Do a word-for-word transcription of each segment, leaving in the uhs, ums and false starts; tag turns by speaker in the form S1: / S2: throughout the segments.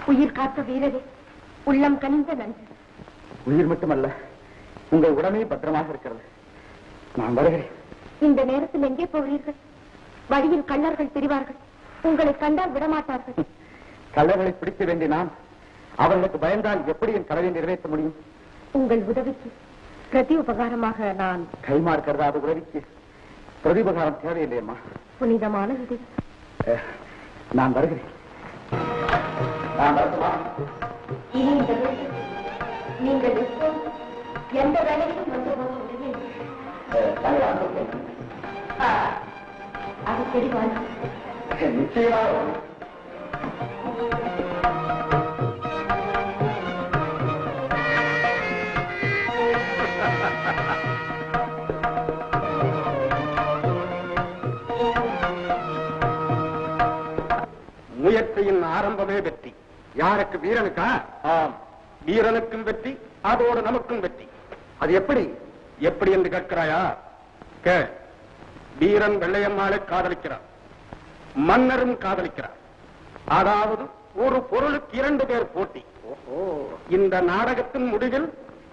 S1: உயிர் காத்த வீரரே, உள்ளம் கனிந்த நன்றி.
S2: உயிர் மட்டுமல்ல, உங்கள் உடனே பத்திரமாக இருக்கிறது. நான் வருகிறேன்.
S1: இந்த நேரத்தில் எங்கே போகிறீர்கள்? வழியில் கள்ளர்கள் திரிவார்கள். உங்களை கண்டால் விடமாட்டார்கள்.
S2: கள்ளர்களை பிடிக்க வேண்டிய நான் அவர்களுக்கு பயந்தால் எப்படி என் கடவை நிறைவேற்ற முடியும்?
S1: உங்கள் உதவிக்கு பிரதி உபகாரமாக நான்
S2: கைமாறு கருதாத உதவிக்கு பிரதி உபகாரம் தேவையில்லையம்மா.
S1: புனிதமான உதவி.
S2: நான் வருகிறேன். நான் வரட்டுமா?
S1: இனி இந்த வீட்டில் நீங்கள் எப்போது எந்த வேலையிலும் வந்து போக முடியும். அது தெரிவாங்க.
S2: நிச்சயமாக
S3: முயற்சியின் ஆரம்பமே வெற்றி. யாருக்கு? வீரனுக்கா? ஆம், வீரனுக்கும் வெற்றி, அதோடு நமக்கும் வெற்றி. அது எப்படி? எப்படி என்று கேட்கிறாயா? கே வீரன் வெள்ளையம்மாளை காதலிக்கிறார், மன்னரும் காதலிக்கிறார். அதாவது ஒரு பொருளுக்கு இரண்டு பேர் போட்டி. இந்த நாடகத்தின் முடிவில்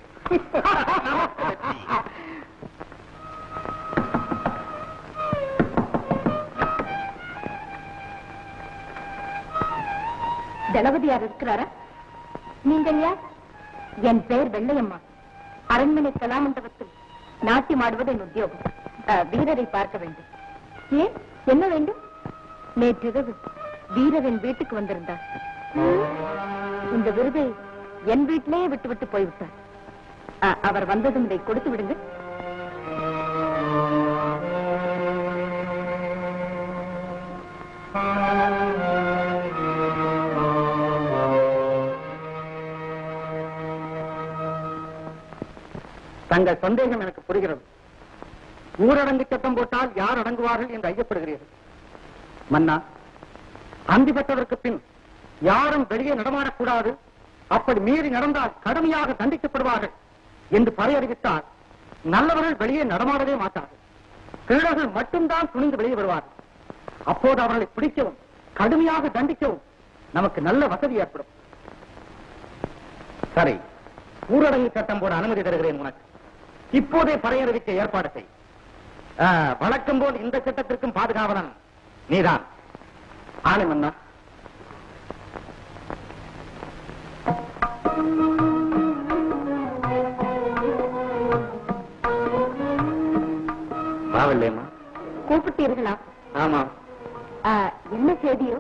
S1: தளபதியார் இருக்கிறாரா? நீங்கள் யார்? என் பெயர் வெள்ளையம்மா. அரண்மனை கலாமண்டபத்தில் நாட்டியம் ஆடுவது என் உத்தியோகம். வீரரை பார்க்க வேண்டும். ஏன், என்ன வேண்டும்? நேற்றிரவு வீரரின் வீட்டுக்கு வந்திருந்தார். இந்த விருதை என் வீட்டிலேயே விட்டு விட்டு போய்விட்டார். அவர் வந்ததும் இதை கொடுத்து விடுங்க.
S2: தங்கள் சந்தேகம் எனக்கு புரிகிறது. ஊரடங்கு சட்டம் போட்டால் யார் அடங்குவார்கள் என்று ஐயப்படுகிறீர்கள். மன்னா, அந்தி பெற்றதற்கு பின் யாரும் வெளியே நடமாடக்கூடாது, அப்படி மீறி நடந்தால் கடுமையாக தண்டிக்கப்படுவார்கள் என்று பறையறிவித்தால் நல்லவர்கள் வெளியே நடமாடவே மாட்டார்கள். திருடர்கள் மட்டும்தான் துணிந்து வெளியே வருவார்கள். அப்போது அவர்களை பிடிக்கவும் கடுமையாக தண்டிக்கவும் நமக்கு நல்ல வசதி ஏற்படும். சரி, ஊரடங்கு சட்டம் போட அனுமதி தருகிறேன் உனக்கு. இப்போதே பறையறிவிக்க ஏற்பாடு செய். வழக்கம் போல் இந்த சட்டத்திற்கும் பாதுகாவலன் நீதான். ஆலை மன்னா. வாவில்லையம்மா.
S1: கூப்பிட்டீர்களா?
S2: ஆமா.
S1: என்ன செய்தியோ?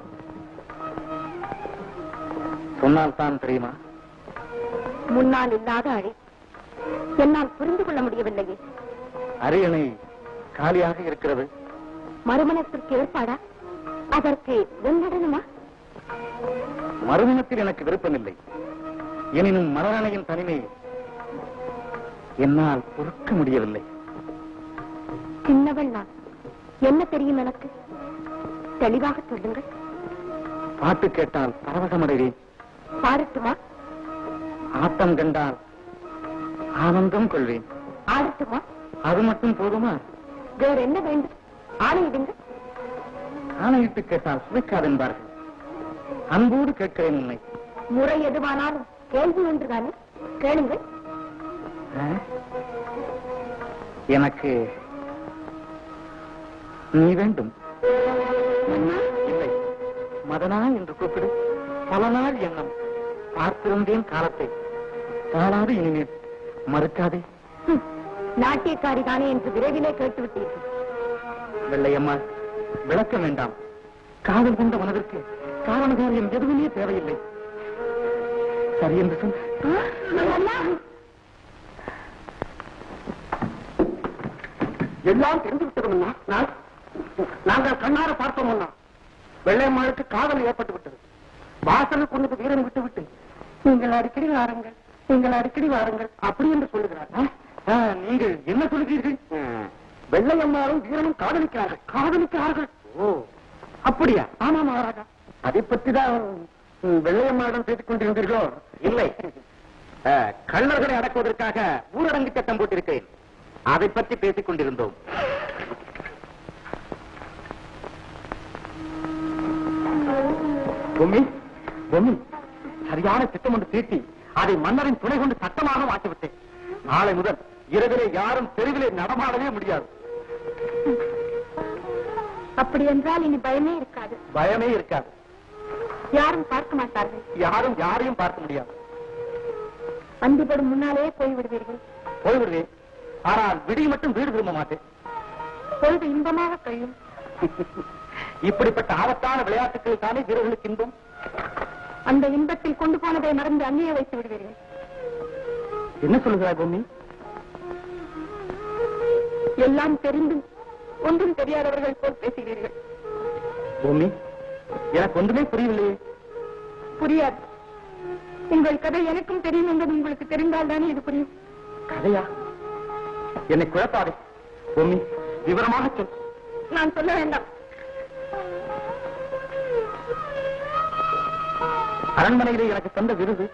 S2: சொன்னால் தான் தெரியுமா?
S1: முன்னால் இல்லாத அழை என்னால் புரிந்து கொள்ள முடியவில்லையே.
S2: அரியணை காலியாக இருக்கிறது.
S1: மறுமணத்திற்கு ஏற்பாடா? அதற்கு வெண்ணடனுமா?
S2: மறுமணத்தில் எனக்கு விருப்பமில்லை. எனினும் மரணனையின் தனிமை என்னால் பொறுக்க முடியவில்லை.
S1: சின்னவள் நான். என்ன தெரியும் எனக்கு? தெளிவாக சொல்லுங்கள்.
S2: பாட்டு கேட்டால் பரவசமடைவேன்.
S1: பாடட்டுமா?
S2: ஆட்டம் கண்டால் ஆனந்தம் கொள்வேன்.
S1: ஆடட்டுமா?
S2: அது மட்டும் போதுமா?
S1: வேற என்ன வேண்டும்? ஆணையிடுங்க.
S2: ஆணையிட்டு கேட்டால் சுவைக்காதென்பார்கள். அன்போடு கேட்கிறேன் உன்னை.
S1: முறை எதுவானாலும் கேள்வி ஒன்றுதானே, கேளுங்கள்.
S2: எனக்கு நீ வேண்டும். இல்லை, மதனா என்று கூப்பிடு. பல நாள் எண்ணம் பார்த்திருந்தேன் காலத்தை. தாளாது இனிமேல் மறுக்காதே.
S1: நாட்டியக்காரி தானே என்று விரைவிலே கேட்டுவிட்டீர்கள்.
S2: வெள்ளையம்மா, விளக்க வேண்டாம். காதல் கொண்ட மனதிற்கு காரண காரியம் எதுவுமே தேவையில்லை. சரி என்று சொல்.
S3: எல்லாம் தெரிந்து விட்டது. நாங்கள் கண்ணார பார்த்தோம். வெள்ளையம்மாளுக்கு காதல் ஏற்பட்டு விட்டது. வாசல் கொண்டு வீரன் விட்டு விட்டு நீங்கள் அடிக்கடி வாருங்கள், நீங்கள் அடிக்கடி வாருங்கள் அப்படி என்று சொல்லுகிறார்.
S2: நீங்கள் என்ன சொல்லுகிறீர்கள்?
S3: வெள்ளையம்மாளும் வீரனும் காதலிக்கிறார்கள். காதலிக்கிறார்கள்? ஓ, அப்படியா? ஆமா மகாராஜா. அதை பற்றி தான் வெள்ளையம்மாளிடம் பேசிக் கொண்டிருந்தீர்களோ?
S2: இல்லை, கள்ளர்களை அடக்குவதற்காக ஊரடங்கு சட்டம் போட்டிருக்கிறேன். அதை பற்றி பேசிக் கொண்டிருந்தோம். பொம்மி, பொம்மி, சரியான திட்டம் ஒன்று தீட்டி அதை மன்னரின் துணை கொண்டு சட்டமாக மாற்றிவிட்டேன். நாளை முதல் இரவிலே யாரும் தெருவிலே நடமாடவே முடியாது.
S1: அப்படி என்றால் இனி பயமே இருக்காது.
S2: பயமே இருக்காது.
S1: யாரும் பார்க்க மாட்டார்கள்.
S2: யாரும் யாரையும் பார்க்க முடியாது.
S1: அந்திப்படும் முன்னாலே போய்விடுவீர்கள்.
S2: போய்விடுவேன். ஆனால் விடிய மட்டும் வீடு திரும்ப மாட்டேன்.
S1: பொழுது இன்பமாக கழியும்.
S2: இப்படிப்பட்ட ஆபத்தான விளையாட்டுகள் தானே வீரர்களுக்கு இன்பம்.
S1: அந்த இன்பத்தில் கொண்டு போனதை மறந்து அங்கேயே வைத்து விடுவீர்கள்.
S2: என்ன சொல்லுகிறாய் பூமி?
S1: எல்லாம் தெரிந்தும் ஒன்றும் தெரியாதவர்கள் போல் பேசுகிறீர்கள்.
S2: பூமி, எனக்கு ஒன்றுமே புரியவில்லையே.
S1: புரியாது. உங்கள் கதை எனக்கும் தெரியும் என்பது உங்களுக்கு தெரிந்தால் தானே இது புரியும்.
S2: கதையா? என்னை குழப்பாதே பூமி, விவரமாக சொல்.
S1: நான் சொல்ல வேண்டாம்.
S2: அரண்மனையிலே எனக்கு தந்த விருது.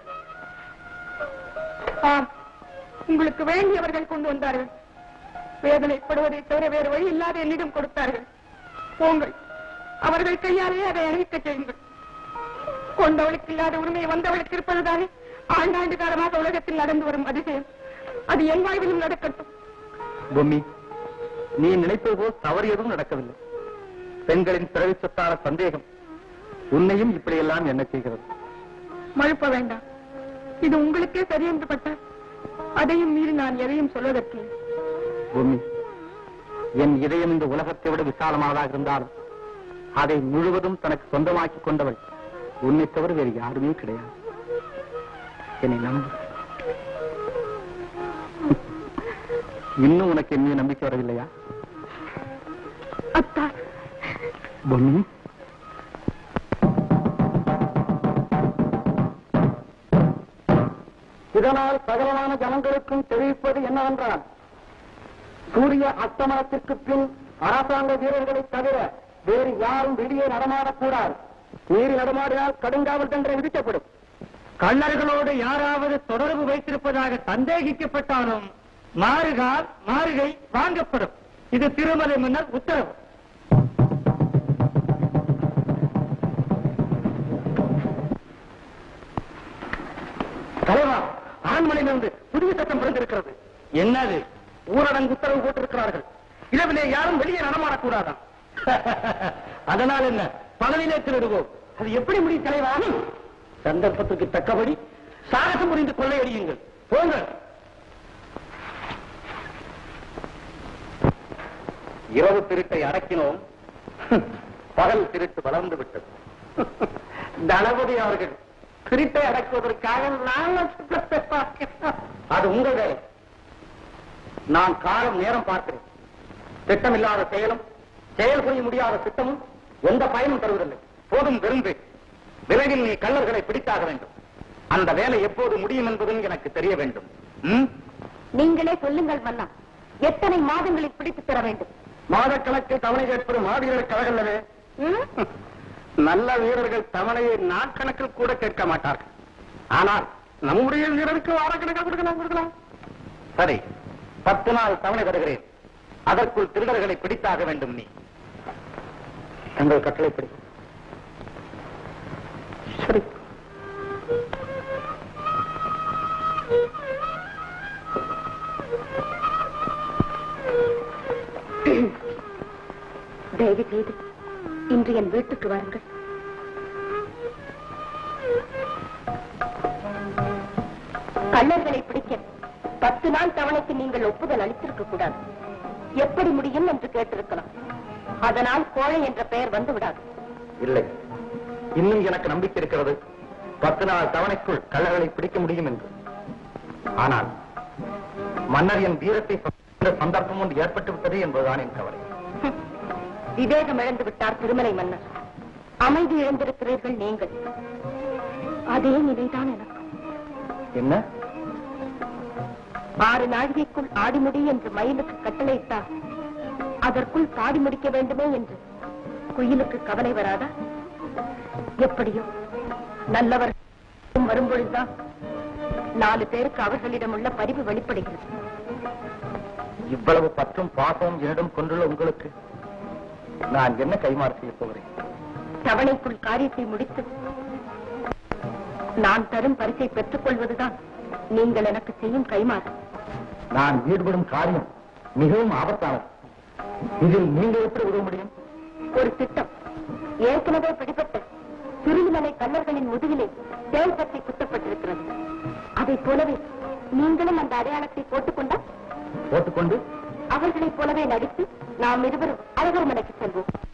S1: ஆம், உங்களுக்கு வேண்டியவர்கள் கொண்டு வந்தார்கள். வேதனைப்படுவதை தவிர வேறு வழி இல்லாத என்னிடம் கொடுத்தார்கள். போங்கள், அவர்கள் கையாலே அதை அறிவிக்க செய்யுங்கள். கொண்டவளுக்கு இல்லாத உரிமை வந்தவளுக்கு இருப்பதுதானே ஆண்டாண்டு காலமாக உலகத்தில் நடந்து வரும் அதிசயம். அது என் வாழ்விலும் நடக்கட்டும்.
S2: பூமி, நீ நினைப்பது போல் தவறு எதுவும் நடக்கவில்லை. பெண்களின் பிறவி சொத்தான சந்தேகம் உன்னையும் இப்படியெல்லாம் என்ன செய்கிறது?
S1: மழுப்ப வேண்டாம். இது உங்களுக்கே சரி என்று பட்டால் அதையும் மீறி நான் எதையும் சொல்வதற்கு.
S2: பூமி, என் இதயம் இந்த உலகத்தை விட விசாலமானதாக இருந்தாலும் அதை முழுவதும் தனக்கு சொந்தமாக்கி கொண்டவள் உன்னை தவிர வேறு யாருமே கிடையாது. என்னை நம்பு. இன்னும் உனக்கு என்ன நம்பிக்கை வரவில்லையா?
S1: அத்தா.
S2: பூமி, இதனால் சகலமான ஜனங்களுக்கும் தெரிவிப்பது என்னவென்றால், சூரிய அஸ்தமனத்திற்கு பின் அரசாங்க வீரர்களை தவிர வேறு யாரும் வெளியே நடமாடக்கூடாது. மீறி நடமாடினால் கடுங்காவல் தண்டனை விதிக்கப்படும். கள்ளர்களோடு யாராவது தொடர்பு வைத்திருப்பதாக சந்தேகிக்கப்பட்டாலும் மாறுகால் மாறுகை வாங்கப்படும். இது திருமலை மன்னர் உத்தரவு. தலைவா, அரண்மனையிலிருந்து புதிய சட்டம் பிறந்திருக்கிறது. என்னது? ஊரடங்கு உத்தரவு போட்டிருக்கிறார்கள். இரவிலே யாரும் வெளியே நடமாடக்கூடாதான். அதனால் என்ன? பகலிலே திருடுவோம். அது எப்படி முடியும் தலைவா? சந்தர்ப்பத்துக்கு தக்கபடி சாகசம் புரிந்து கொள்ளையடியுங்கள். போங்கள். இரவு திருட்டை அடக்கினோம், பகல் திருட்டு வளர்ந்து விட்டது. தளபதி அவர்கள் திருட்டை அடக்குவதற்காக அது உங்கள் வேலை. நான் காலம் நேரம் பார்க்கிறேன். திட்டமில்லாத செயலும் செயல் செய்ய முடியாத திட்டமும் எந்த பயனும் தருவதில்லை. போதும் விரும்பு. விரைவில் நீ கள்ளர்களை பிடித்தாக வேண்டும். அந்த வேலை எப்போது முடியும் என்பதும் எனக்கு தெரிய வேண்டும்.
S1: நீங்களே சொல்லுங்கள் மன்னா, எத்தனை மாதங்களில் பிடித்து தர வேண்டும்?
S2: மாதக்கணக்கில் தவணை கேட்பது மாவீரர்களுக்கு அழகல்லவே. நல்ல வீரர்கள் தவணையை நாட்கணக்கில் கூட கேட்க மாட்டார்கள். ஆனால் நம்முடைய வீரருக்கு வாரக்கணக்காக கொடுக்கலாம் கொடுக்கலாம். சரி, பத்து நாள் தவணை தருகிறேன். அதற்குள் திருடர்களை பிடித்தாக வேண்டும். நீ தங்கள் கட்டளைப்படி. சரி.
S1: தயவு செய்து இன்று என் வீட்டுக்கு வாருங்கள். கள்ளர்களை பிடிக்க பத்து நாள் தவணைக்கு நீங்கள் ஒப்புதல் அளித்திருக்க கூடாது. எப்படி முடியும் என்று கேட்டிருக்கலாம். அதனால் கோழை என்ற பெயர் வந்து விடாது.
S2: இல்லை, இன்னும் எனக்கு நம்பிக்கை இருக்கிறது. பத்து நாள் தவணைக்குள் கள்ளர்களை பிடிக்க முடியும் என்று. ஆனால் மன்னர் என் வீரத்தை சந்தர்ப்பம் ஒன்று ஏற்பட்டு விட்டது என்பதுதான் என் கவலை.
S1: விவேகம் இழந்து விட்டார் திருமலை மன்னர். அமைதி இழந்திருக்கிறீர்கள் நீங்கள். அதே நிலைதான் எனக்கு.
S2: என்ன?
S1: ஆறு நாழிகைக்குள் ஆடிமுடி என்று மயிலுக்கு கட்டளையிட்டார். அதற்குள் பாடி முடிக்க வேண்டுமே என்று குயிலுக்கு கவலை வராதா? எப்படியோ நல்லவர் வரும்பொழுதுதான் நாலு பேருக்கு அவர்களிடம் உள்ள பரிவு வெளிப்படுகிறது.
S2: இவ்வளவு பற்றும் பாசமும் என்னிடம் கொண்டுள்ள உங்களுக்கு நான் என்ன கைமாறு செய்ய போகிறேன்?
S1: தவணைக்குள் காரியத்தை முடித்து நான் தரும் பரிசை பெற்றுக் கொள்வதுதான் நீங்கள் எனக்கு செய்யும் கைமாறு.
S2: நான் ஈடுபடும் காரியம் மிகவும் ஆபத்தானது. இதில் நீங்கள் எப்படி உதவ முடியும்?
S1: ஒரு திட்டம். ஏற்கனவே பிடிபட்ட திருமலை கல்லர்களின் முதுகிலே தேல் பற்றி குத்தப்பட்டிருக்கிறது. அதைப் போலவே நீங்களும் அந்த அடையாளத்தை போட்டுக்கொண்டால்
S2: போட்டுக்கொண்டு
S1: அவர்களைப் போலவே நடித்து நாம் இருவரும் அழகர் மலைக்கு செல்வோம்.